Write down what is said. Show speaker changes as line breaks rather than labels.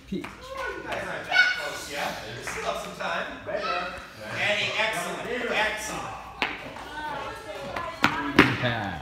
You guys aren't that close yet. You still have some time. Annie, excellent. Excellent.
Yeah.